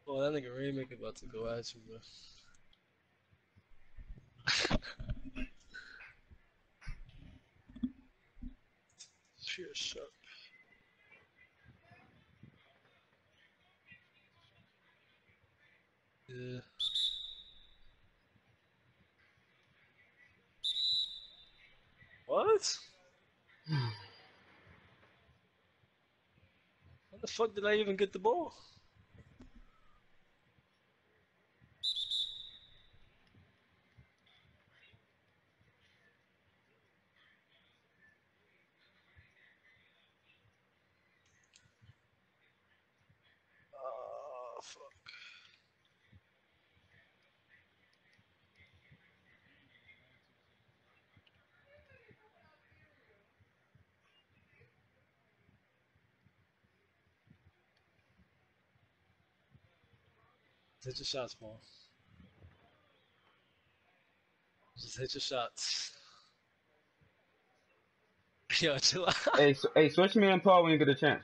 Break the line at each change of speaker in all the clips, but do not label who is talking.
Oh, that nigga Rainmaker about to go at you, bro. Pure shot. Yeah. What? How the fuck did I even get the ball? Oh, fuck. Hit your shots, Paul. Just hit your shots. Yo, chill out.
Hey, switch me and Paul when you get a chance.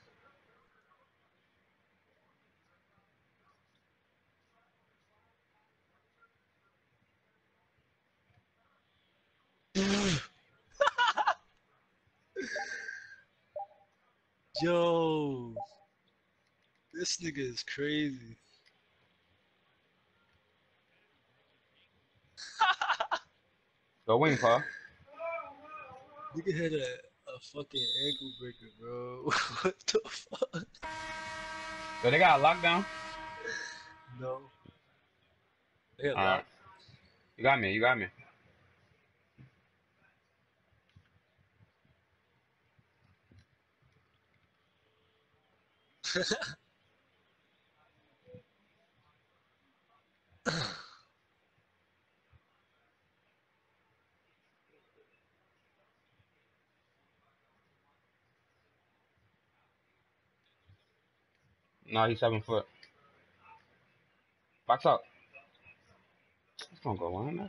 Yo, this nigga is crazy.
Go wing, Paul.
Nigga had a fucking ankle breaker, bro. What the fuck?
Yo, they got a lockdown.
No. They had
All right,
locked.
you got me. You got me. No, he's 7 foot. Box up. It's gonna go in.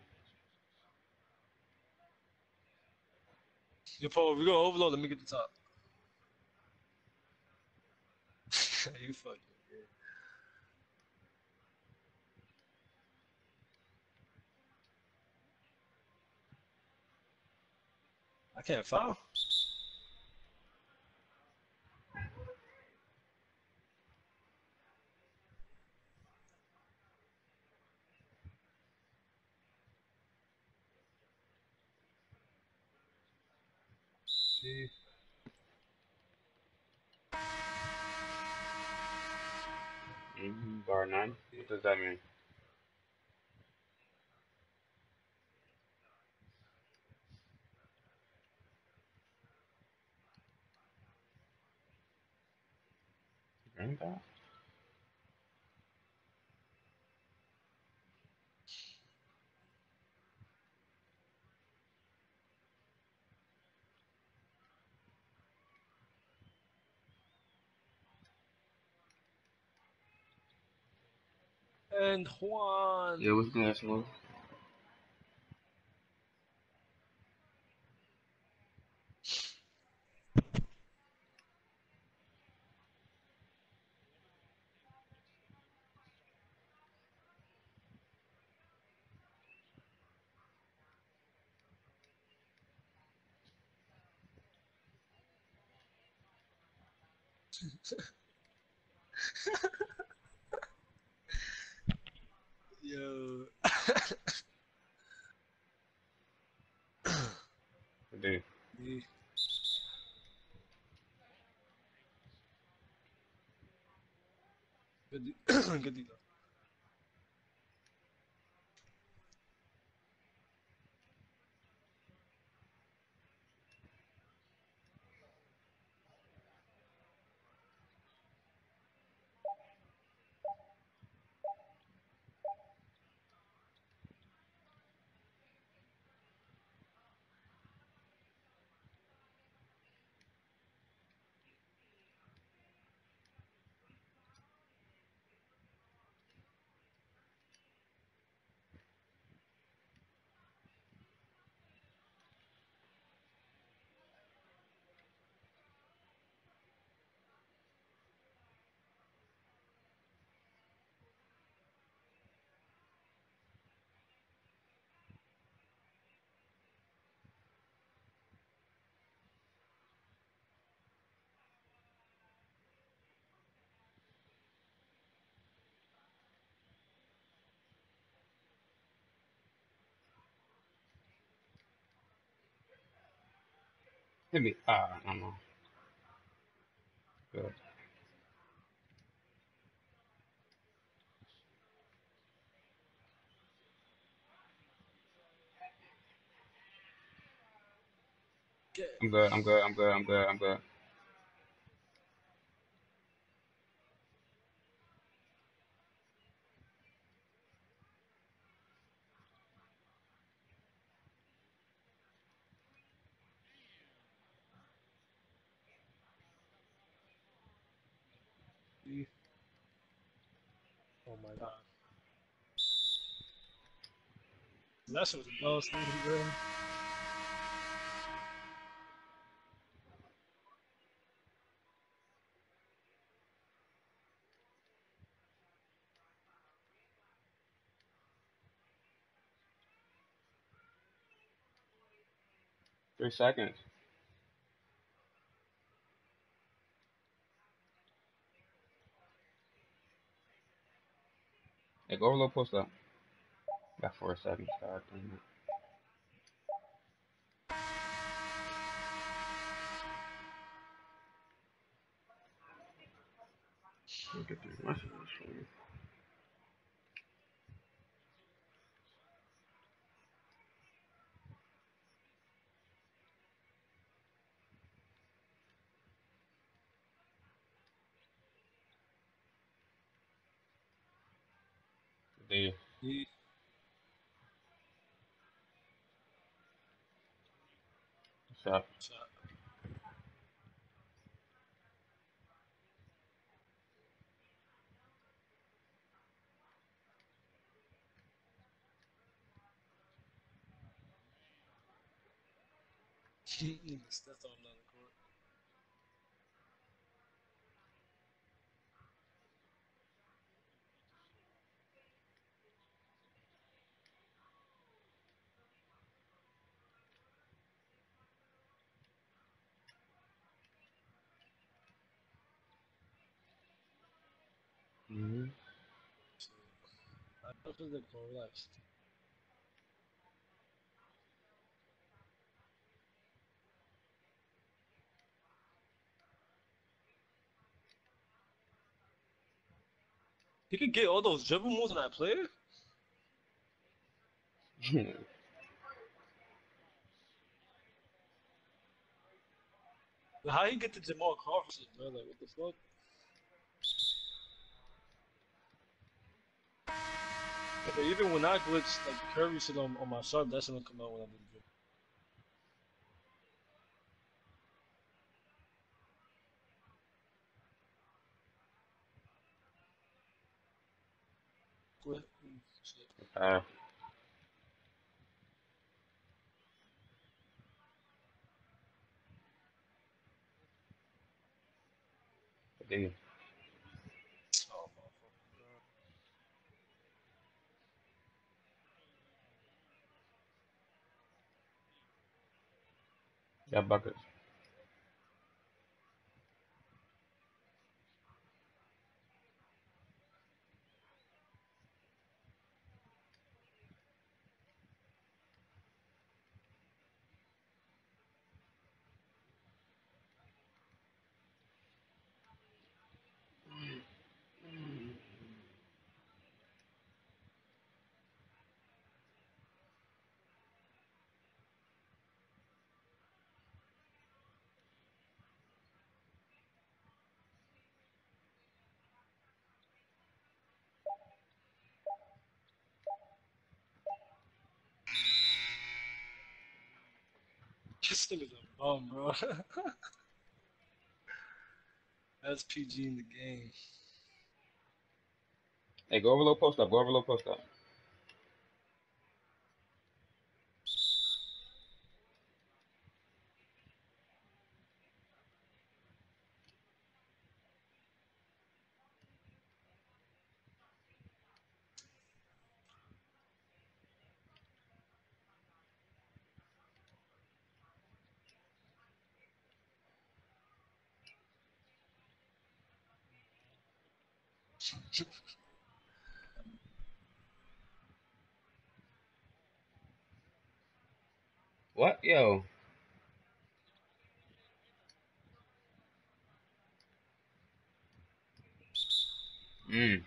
Yo, Paul, we go overload. Let me get the top. You fucking weird. I can't foul. See.
Bar 9. What does that mean? Green dot?
And Juan.
Yeah, what's good, Smoke?
Yo.
Dude.
Yeah. Good, good deal.
Hit me. I don't know. Good.
Get.
I'm good. I'm good. I'm good. I'm good. I'm good.
3. Oh my god. That shit was a dog sneaking, bro.
3 seconds. Hey, go over a little post up. Got 4 seconds. God damn it. Look at these messages from you. D.
D.
What's up?
Shot. That's all another court.
Mm-hmm.
So, I don't feel like relaxed. He could get all those dribble moves on that player. But how he get to Jamal Crawford shit, bro? Like, what the fuck? Yeah, but even when I glitch, like Curry shit on my sharp, that shit don't come out when I do the dribble. Quit. Shit.
uh, D.
Oh my fucking god.
Got buckets.
This nigga's a bum, bro. That's PG in the game.
Hey, go over a little post up. Go over a little post up. What? Yo. Mm.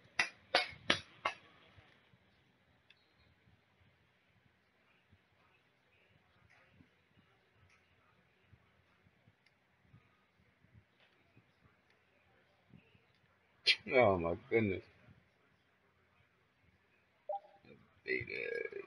Oh my goodness. Big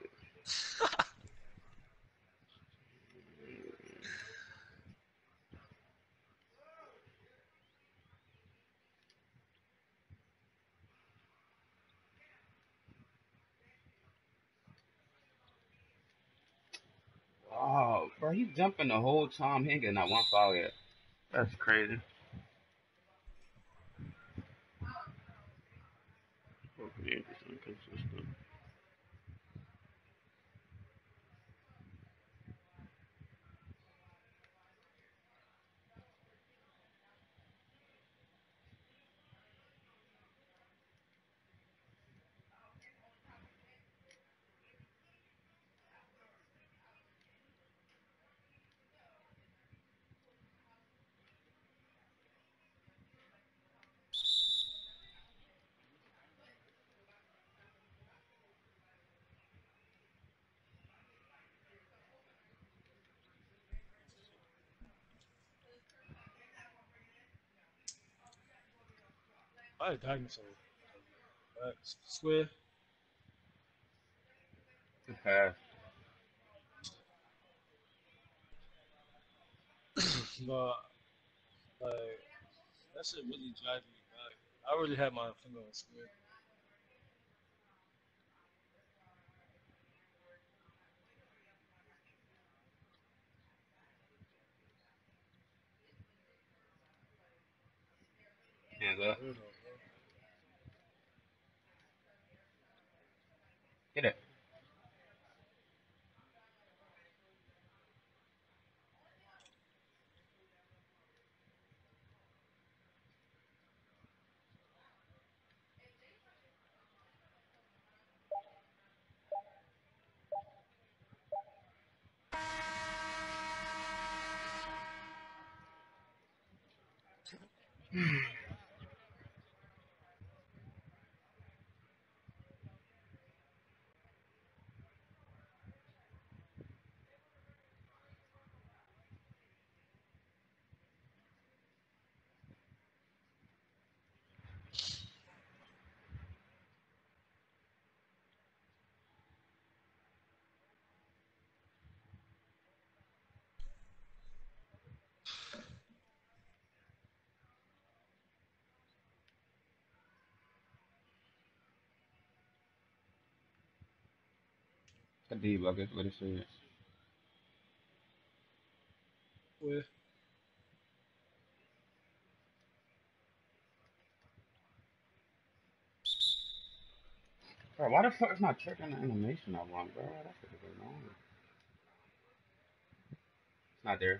Oh, bro, he's jumping the whole time. He ain't getting that one foul yet. That's crazy.
Okay, interesting, consistent.
I died so. Swear,
Good pass.
but like that shit really drives me back. I really had my finger on square.
Hands
For
up.
real though, bro.
Get it. A D bucket. What is it?
Square.
Bro, why the fuck is not checking the animation I want, bro? That shit is annoying. It's not there.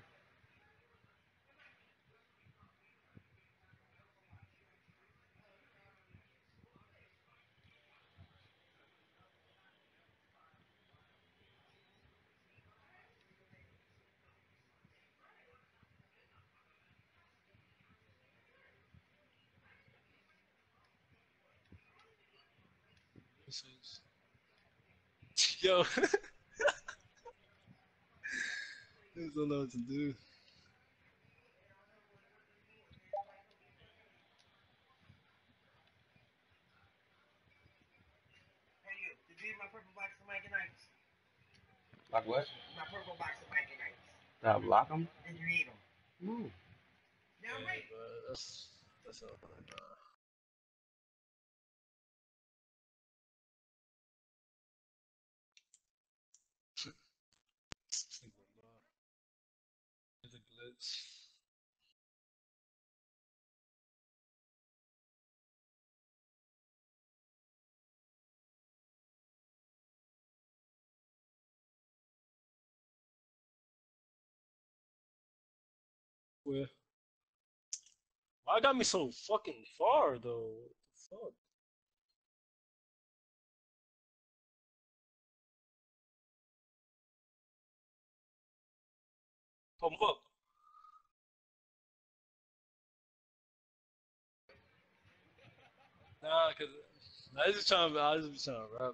This is yo. Niggas don't know what to do.
Like what? Stop block him? No.
Yeah, but that's all. Nah. It's a glitch. Where? Why got me so fucking far though? What the fuck? Come up. Nah, cause I was just trying to rap.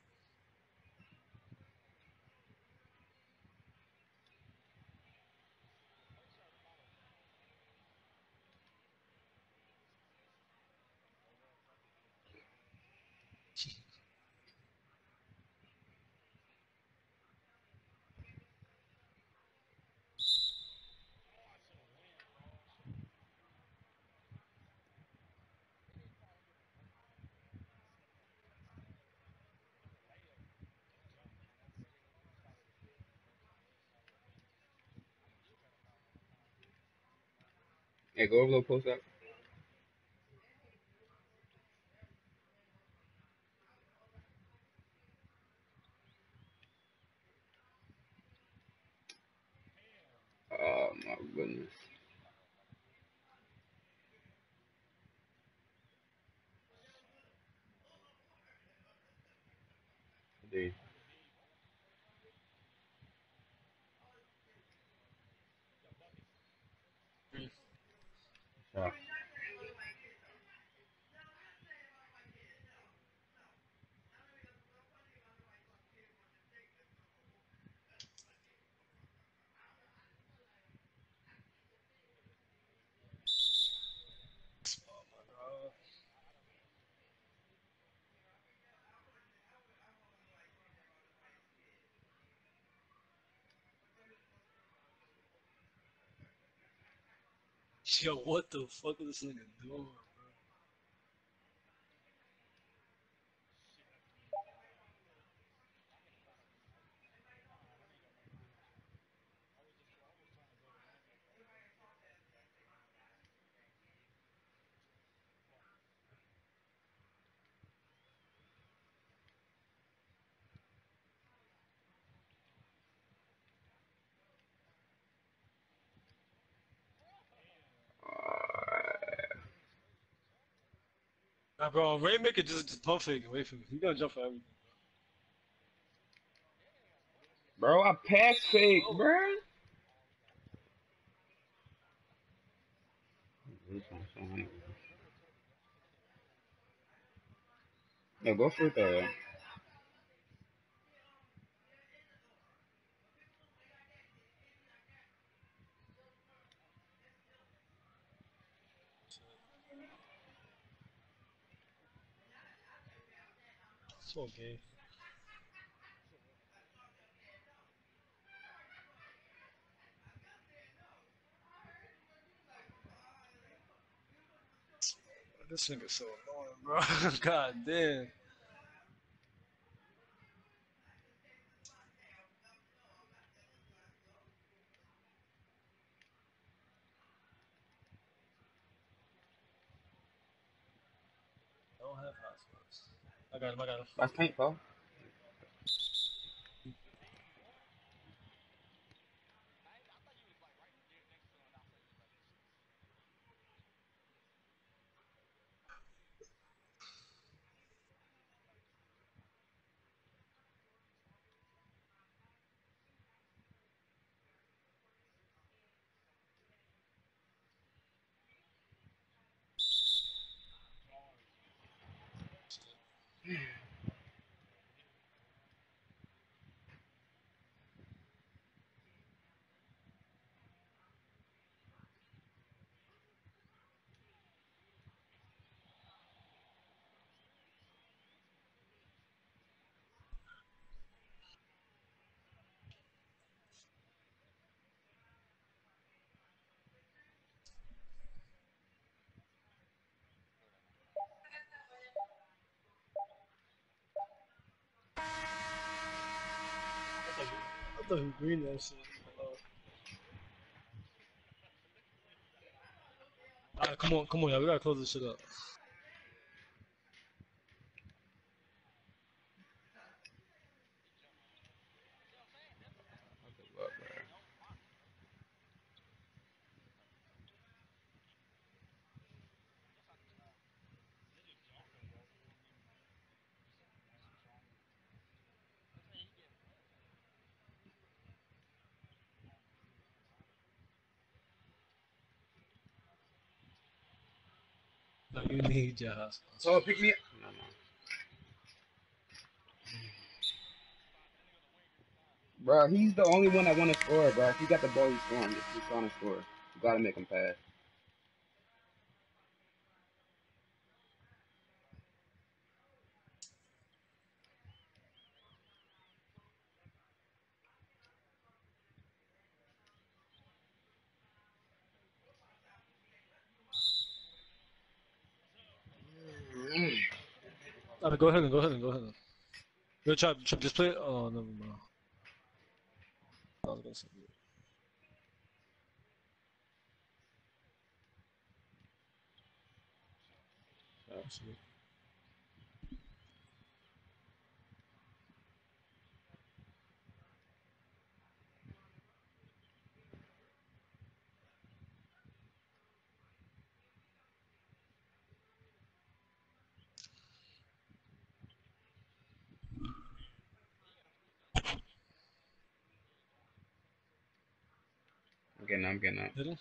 Hey, go over little post up. Oh my goodness. Dude. So,
Oh my god. Yo, what the fuck is this nigga doing? Nah, bro, Rainmaker just pump fake away from me. He gonna jump for everything.
bro, I pass fake,
Oh,
bro. This one's so hungry. No, go for the.
so gay. This nigga's so annoying, bro. God damn. I don't have hot sauce. I got him, I got him.
That's paint, bro.
I thought he green that shit. Alright, come on, y'all. We gotta close this shit up.
Look, bro.
No, you need Jaha sponsor.
So pick me up. No, no. Bro, he's the only one that want to score, bro. If he got the ball, he's scoring. He's trying to score. You gotta make him pass.
I mean, go ahead and go ahead and go ahead. Go try just play it. Oh, never mind. I was gonna say. Absolutely.
I'm getting up.
Hit him.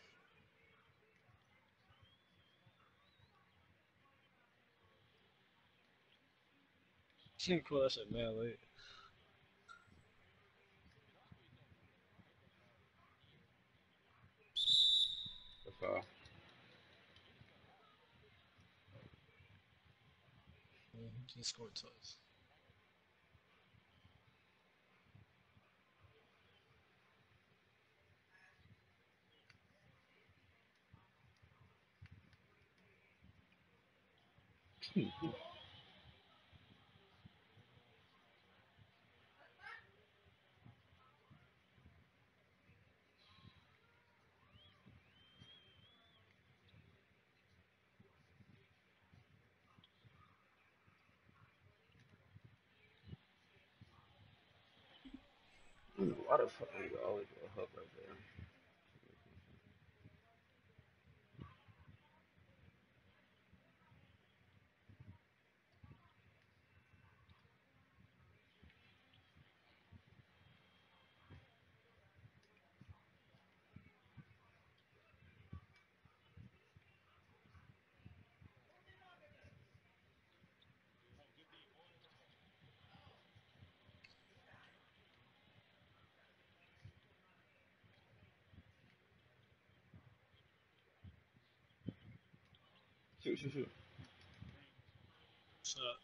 Cool, that shit man late.
That's all.
He scored twice.
Why the fuck are you always go hook right there? Shoot, shoot, shoot.
Shot.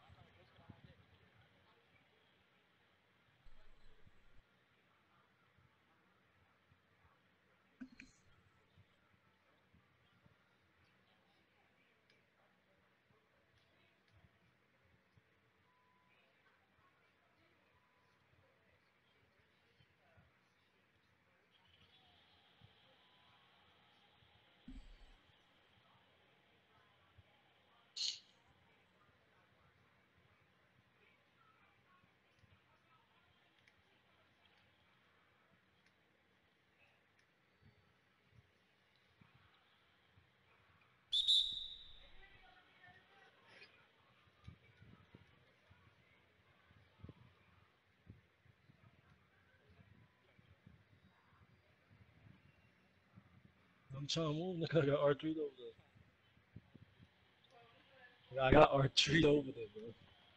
I'm trying to move. Nigga, I got R3 over there. I got R3 over there, bro.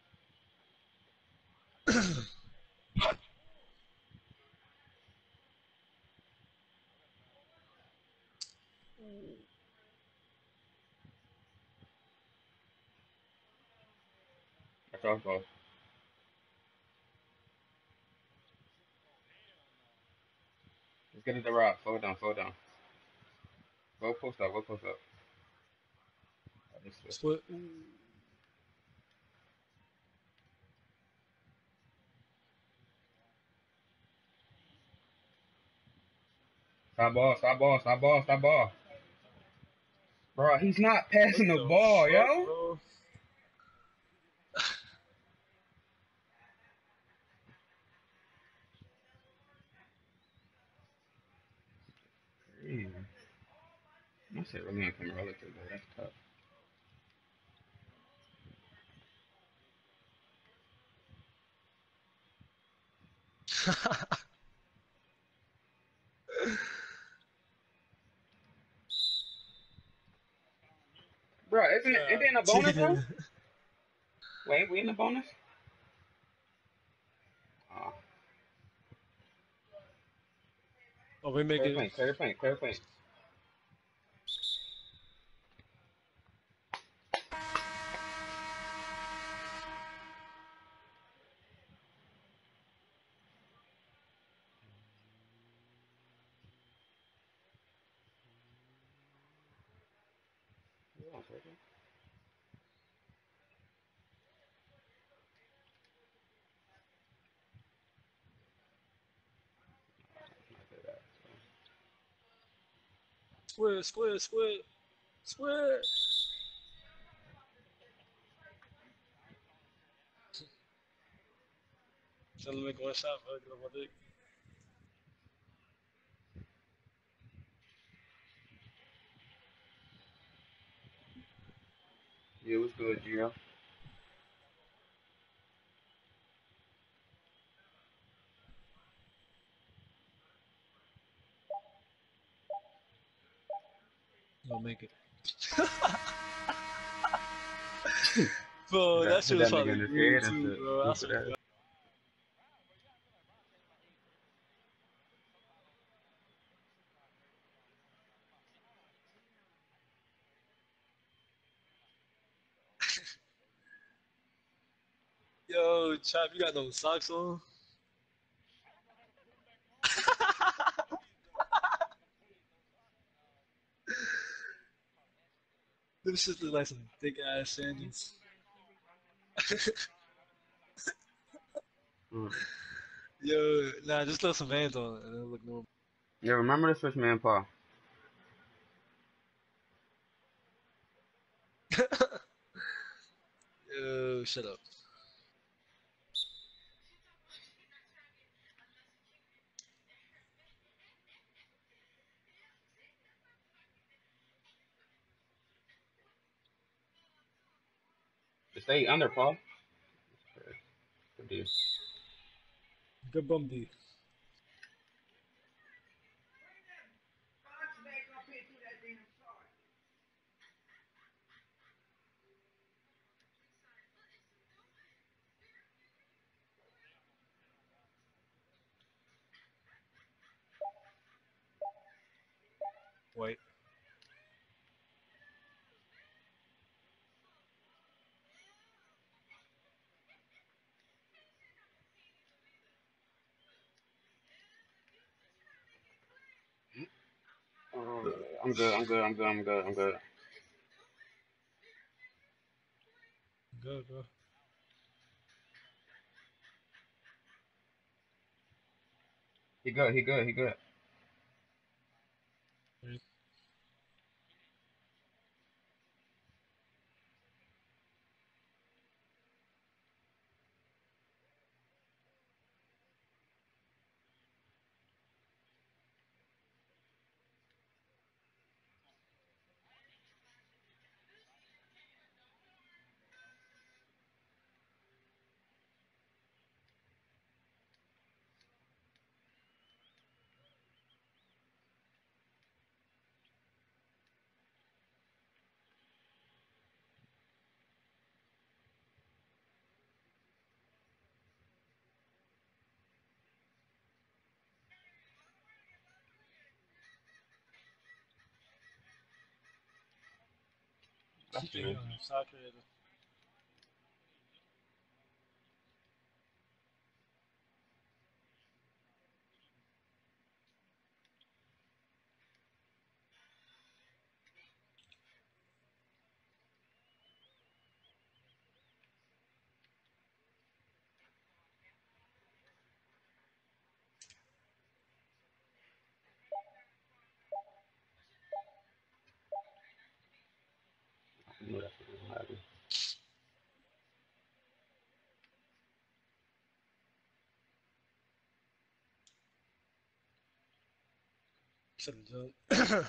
That's all, ball. Let's get it to Rob. Slow down, slow down. Go post up, go post up.
Split.
Stop ball, stop ball, stop ball, stop ball. Bro, he's not
What
passing the
the
ball,
fuck,
yo.
bro?
Crazy. I said really on camera relative, though. That's tough. Bro, ain't there in a bonus, bro?
Yeah.
Wait, we in the bonus? Oh,
Oh, we make
clear
it.
paint, clear paint, clear paint. Hold on a second. Not that,
Squid, squid, squid, squid. So let me make one shot, bro. Get up my dick.
Yeah, what's good, Gio?
I'll make it. Bro, that
Hit
shit was
that nigga
probably
in his
green
head and
too,
shit.
bro. I
Stupid
swear to
ass.
God. Yo, Chap, you got no socks on? Them shit look like some thick ass sandals.
Mm.
Yo, nah, just throw some Vans on and it'll look normal.
Yeah, remember the switch man, Paul.
Yo, shut up.
Stay under, Paul. Good deal.
Good bum D. Wait.
I'm good, I'm good, I'm good, I'm good, I'm good.
Good, bro.
He good, he good, he good. That's
He think he
good.
don't have soccer either.
I knew that's what was gonna happen.
Should've jumped.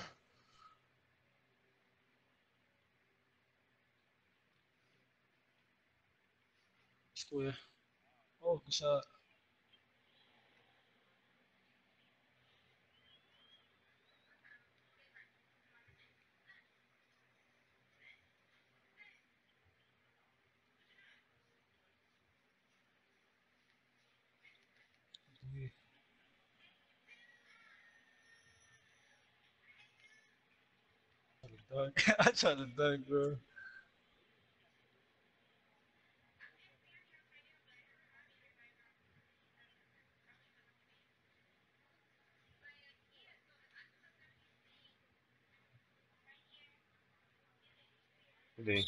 Square. Oh, good shot. dunk. I tried to dunk, bro.
D.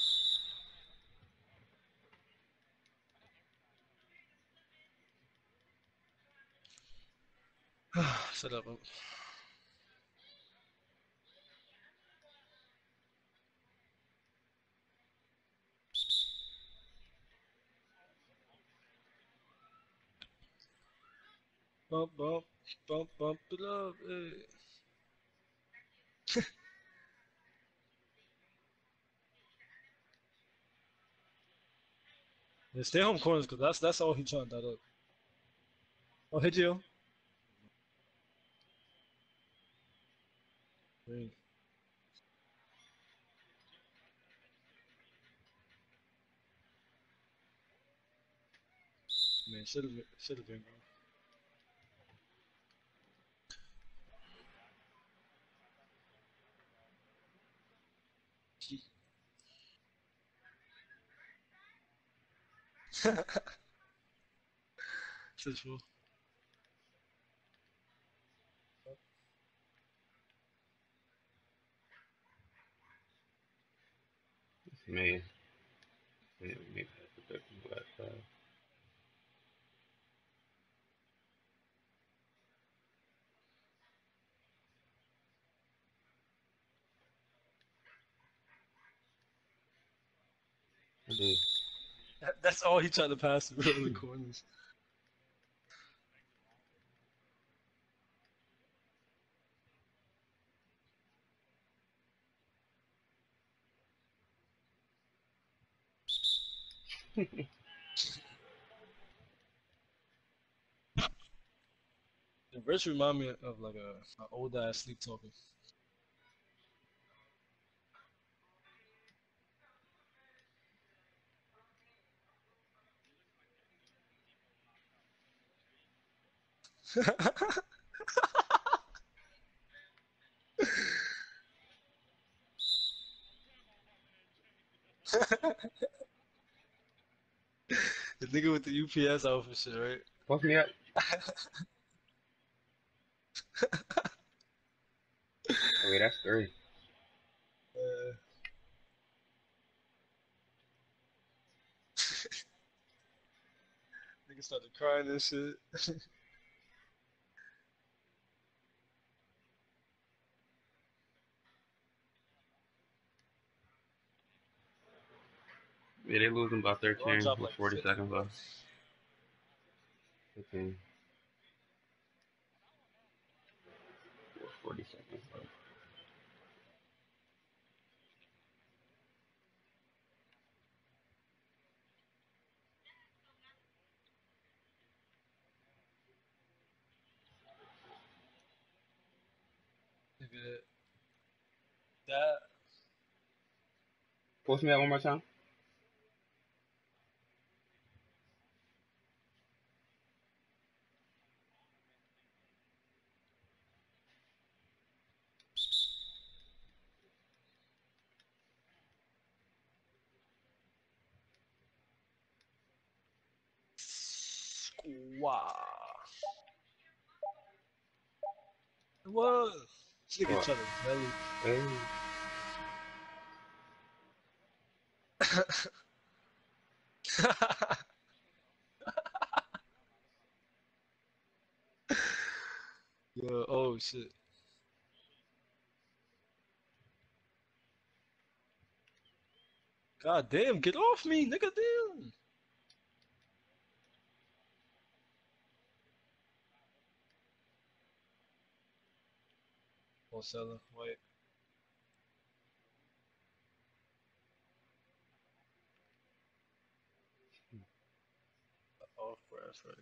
Shut up. Bump, bump, bump, bump it up. Hey. Yeah, stay home corners, cause that's all he trying to dot up. Oh, hit you. Green. Man, should have been, bro. Shit's full.
It's me. Yeah, me pass it back from the left side. D.
That's all he tried to pass through the corners. The verse remind me of like a old ass sleep talker. The nigga with the UPS outfit shit, right?
Post me up. Oh, wait, that's 3.
Uh, nigga started crying and shit.
Yeah, they losing by
LeBron
13
dropped
with
like
40
50,
seconds
bro.
left. 15 with 40 seconds left.
Nigga, that
Post me up one more time.
squaw. What? This nigga
What?
trying to belly.
Hey.
Yo, oh shit. God damn, get off me, nigga, damn. Oh, seller, wait. Off brass, right.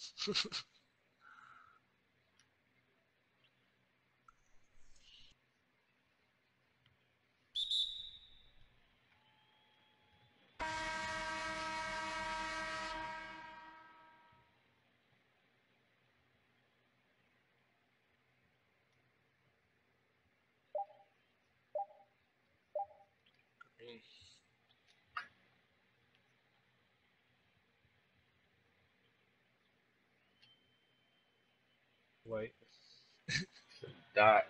White.
Dot.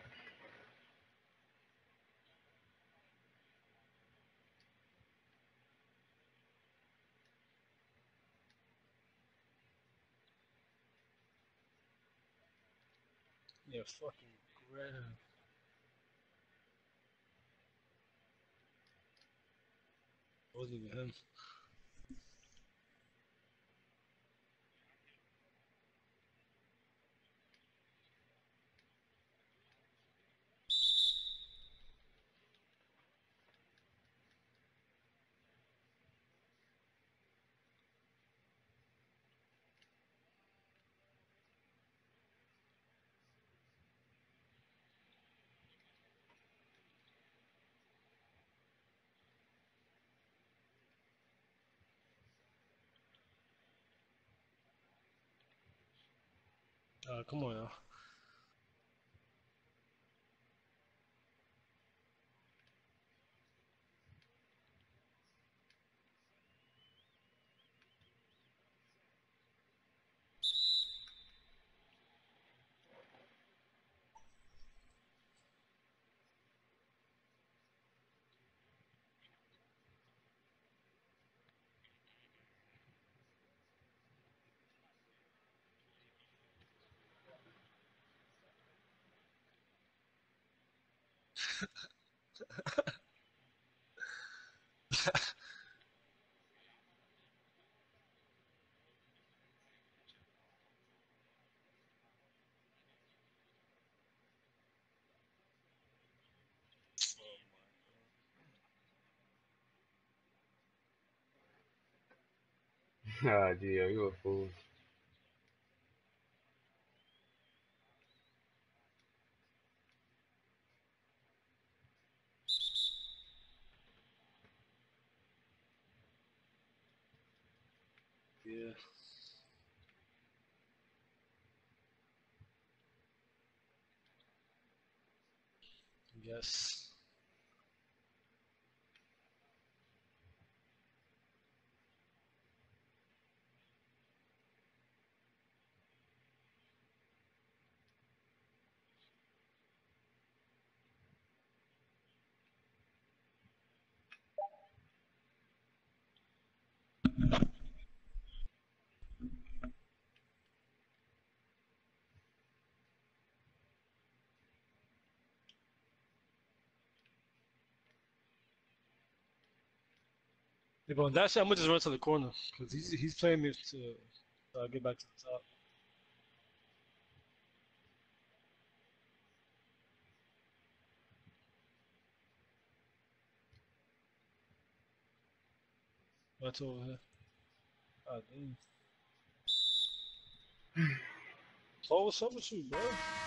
Yeah, fucking grab. Wasn't even him. Come on now.
Ah, Gio, you a fool.
Yeah. Yes. Yeah, but on that shit, I'm gonna just run to the corner because he's playing me to get back to the top. Right over here. Ah, damn. Oh, what's up with you, bro?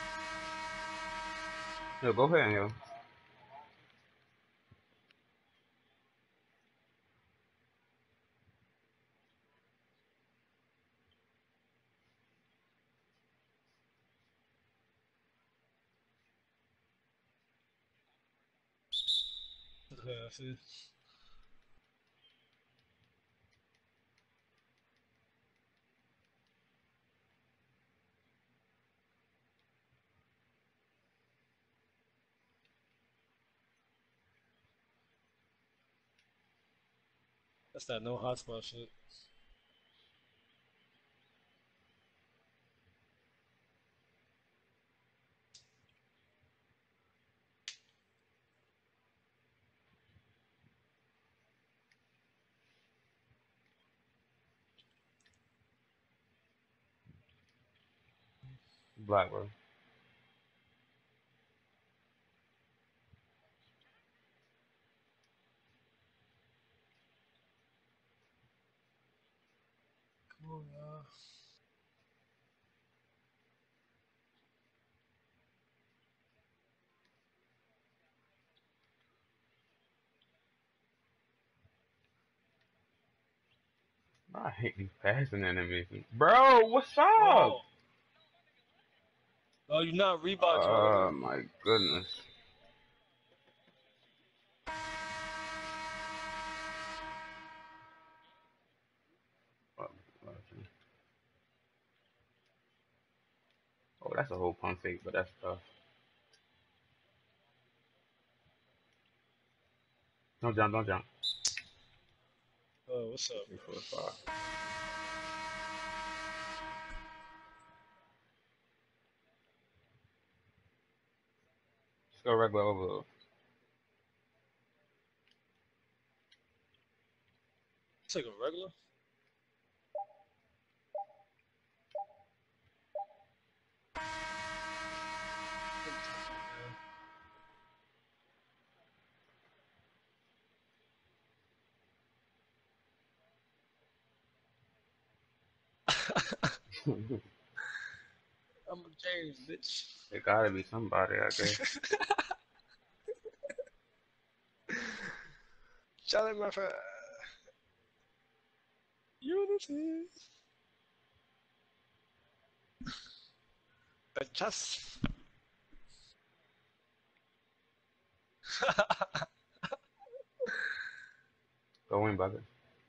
Yo, go ahead, yo.
Okay, I see. That's that no hotspot shit.
Black, bro.
Come on, y'all.
I hate these passing enemies. Bro, what's up?
Whoa. Oh, you're not Reeboks, my nigga.
Oh my goodness. Oh, that's a whole pump fake, but that's tough. Don't jump, don't jump.
Oh, what's up,
3,
bro?
4, 5. Let's go regular overload.
It's like a regular. I'm a James, bitch.
It gotta be somebody, I guess.
Shout out my friend. Unity. The chess.
Go in, brother.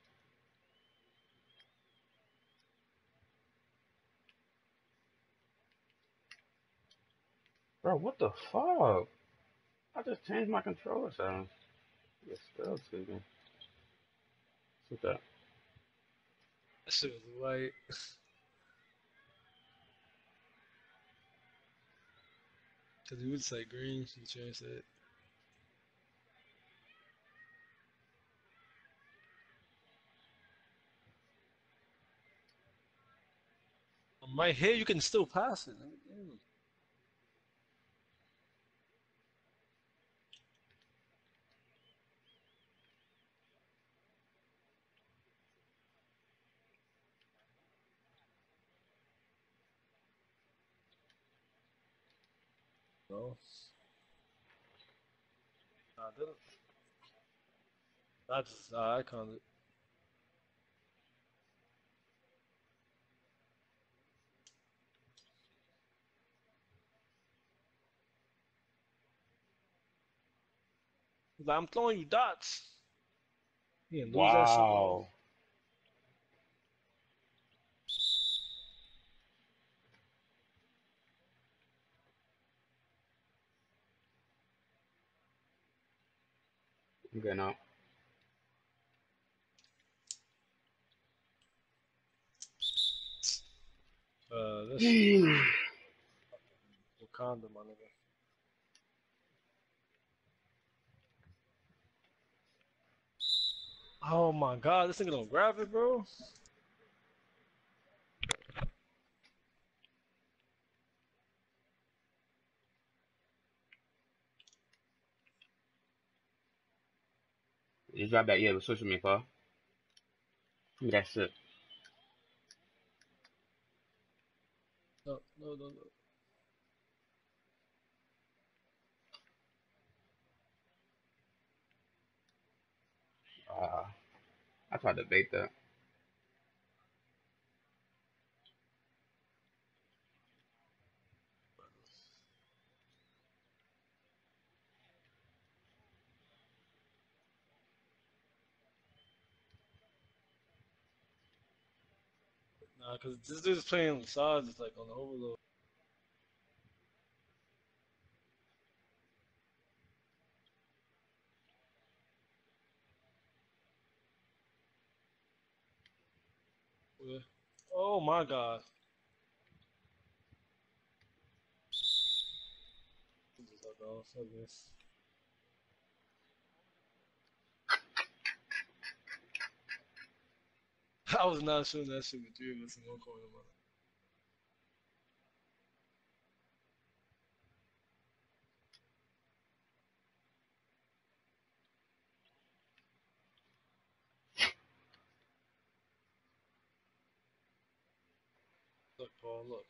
Bro, what the fuck? I just changed my controller sounds. It's still speaking. What's that?
That shit was white. Cause he would say green, he changed it. I'm right here, you can still pass it. Nigga. Damn. No. Nah, didn't. That's I called it. He's like, I'm throwing you dots. He didn't lose that shit, bro.
Wow. I'm getting out.
This shit. Wakanda, my nigga. Oh my god, this nigga don't grab it, bro.
You drop that, yeah, but switch with me, Paul. Give me that shit.
No, no, no, no.
I tried to bait that.
Nah, cause this dude's playing on the sides, it's like on the overload. Yeah. Oh my god. Fuck this. I was not shooting that shit with three of us in one corner, man. Look, Paul, look.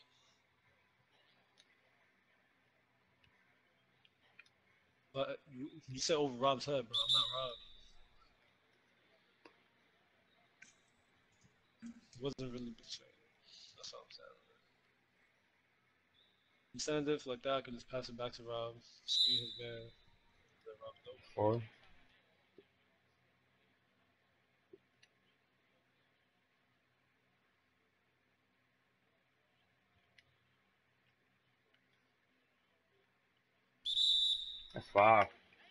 But you said over Rob's head, bro. I'm not Rob. It wasn't really betraying. That's what I'm saying. He sent it like that. I could just pass it back to Rob, screen his man, then Rob it over.
4. That's 5.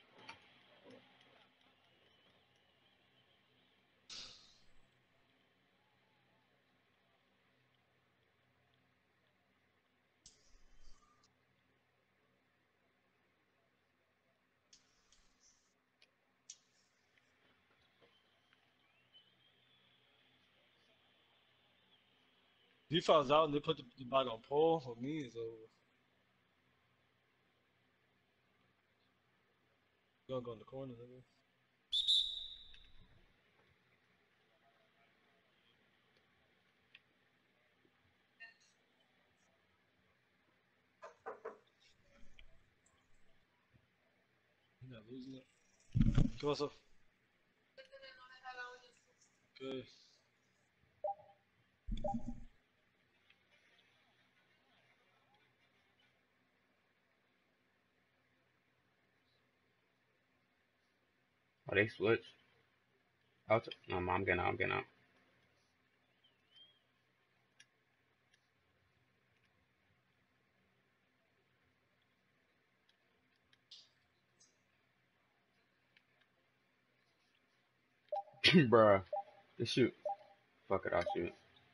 If he falls out and they put the bag on pole, for me, it's over. You're gonna go in the corner, nigga. You're not losing it. ¿Qué pasó? Good.
Oh, they switch. No, I'm getting out. I'm getting out. Bruh. Just shoot. Fuck it, I'll shoot.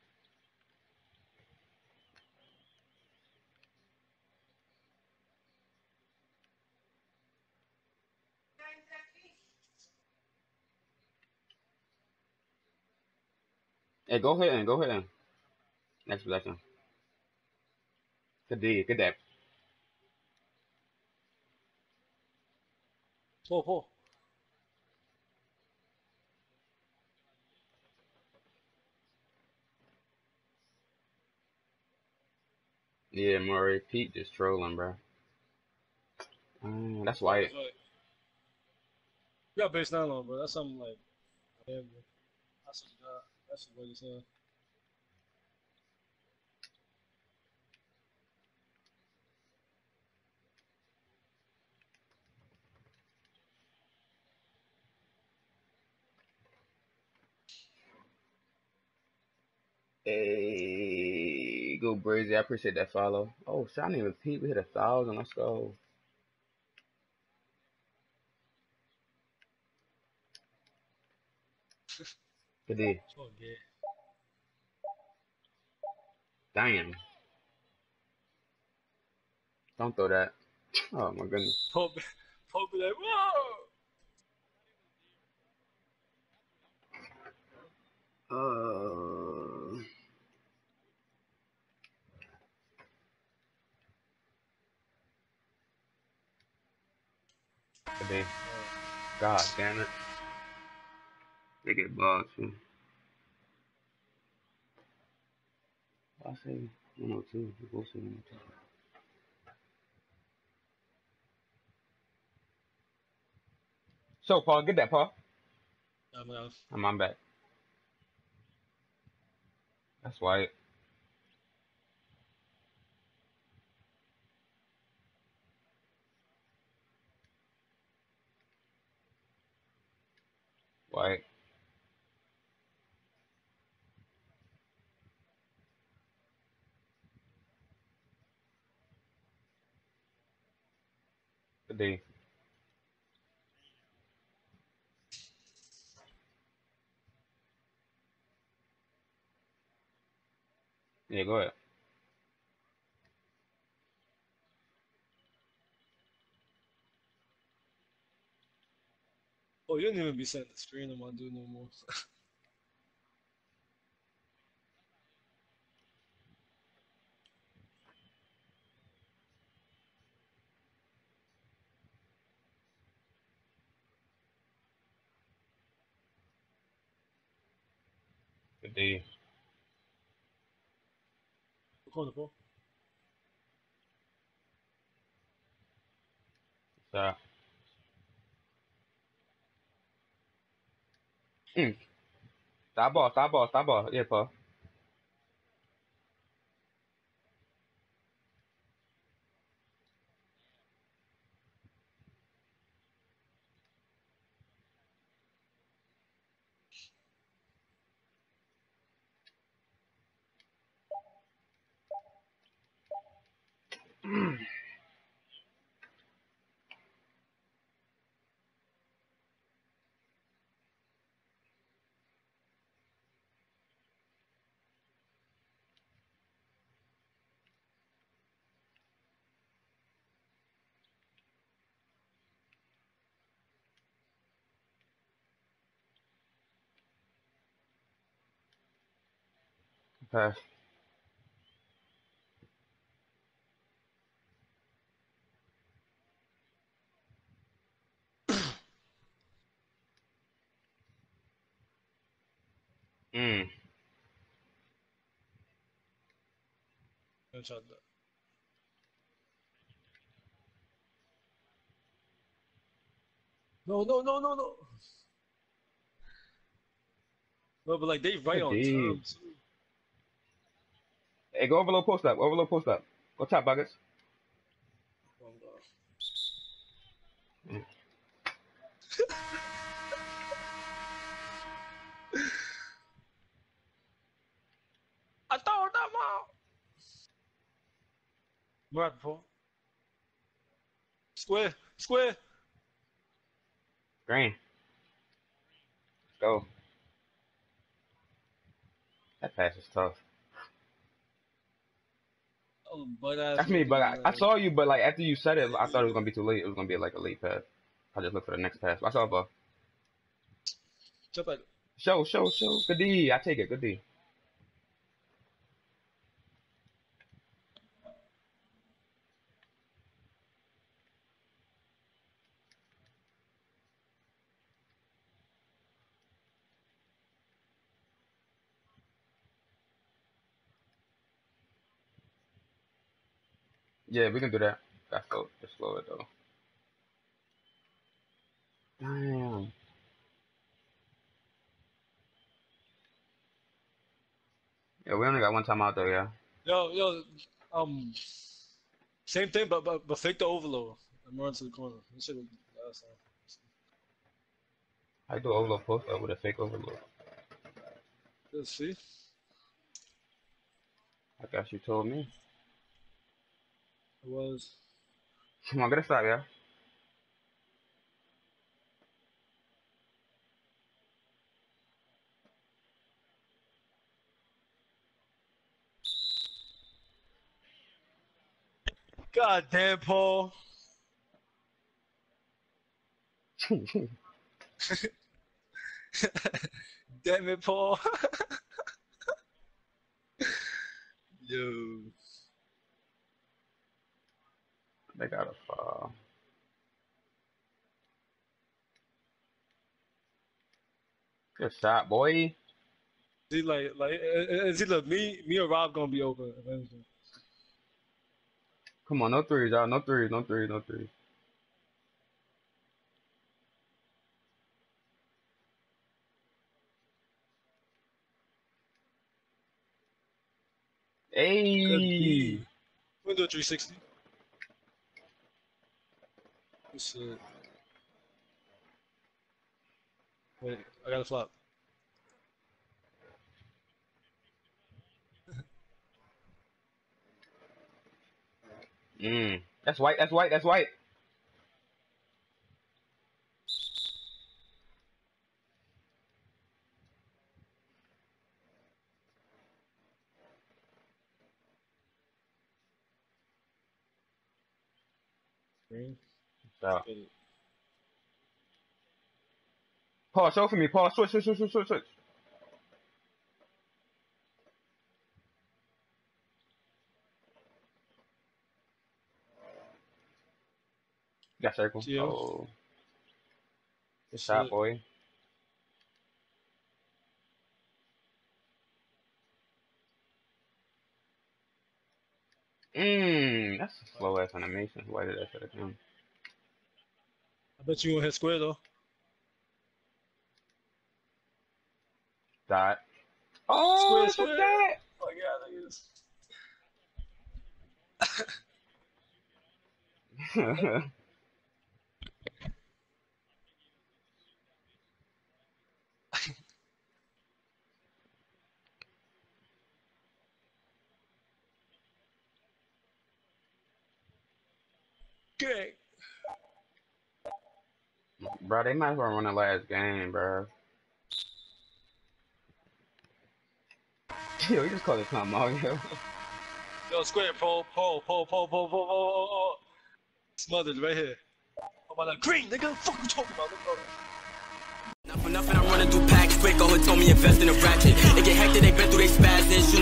Hey, go ahead and go ahead. Next possession. Good D. Good that.
Pull.
Yeah, Murray. Pete just trolling, bro. That's White.
That's right. You got base 9 on, bro. That's something like, damn, bro. That's what you got. That's what you said.
Hey, go Brazy. I appreciate that follow. Oh, shit, I didn't even Pete. We hit 1,000. Let's go. Good D.
It's all good.
Damn. Don't throw that. Oh, my goodness.
Pope be like, whoa!
Uh, Good D. God damn it. They get bugs, too. I say 102. We'll see 102. So, Paul, get that, Paul. I'm back. That's White. White. Good D. Yeah, go ahead.
Oh, you didn't even be setting the screen on my dude no more.
Good D.
Corner, Paul.
So, stop ball. Yeah, Paul. Pass. Mm.
Good shot that. No, no, no, no, no. No, but like they right
Good
on
D.
terms. Too.
Hey, go overload post up. Overload post up. Go top buckets.
Oh, no.
Mm.
I thought that out. Right before. Square, square.
Green. Let's go. That pass is tough.
Oh, butt ass
That's me,
nigga,
but I
man.
saw you, but like after you said it, I thought it was gonna be too late. It was gonna be like a late pass. I just looked for the next pass. I saw ball.
Jump at it.
Show. Good D. I take it. Good D. Yeah, we can do that. That's slow. Just slow it though. Damn. Yeah, we only got one time out though. Yeah.
Yo, um, same thing, but fake the overload. I'm running to the corner. This shit was last time.
I do overload post up with a fake overload.
Let's see.
I guess you told me.
It was.
Come on, get a stop, yeah.
God damn, Paul. Damn it, Paul. Yo.
They got a foul. Good shot, boy.
See, it's either me or Rob gonna be over. If anything.
Come on, no threes, y'all. No threes, no threes, no threes.
Could
Hey.
be. We're gonna do a 360. Good shit. Wait, I got a flop.
That's white, that's white, that's white.
Green.
So,
Get it.
Paul, show for me. Paul, switch. Got circle.
Geo.
Oh, good shot,
Shit.
boy. That's a slow ass animation. Why did that shut it down?
I bet you gonna hit square though.
Dot. Oh,
Square,
it's a
square.
dot.
Oh my god, niggas. Gang.
Bro, they might as well run the last game, bro. Yo, you just called it time out, yo.
Yo, square, Paul. Smothered right here. Oh my god, green, nigga. Fuck you talking about? Look at
Nothing, I'm running through packs quick. Oh, it told me invest in a ratchet. They get hectic, they been through they spasms.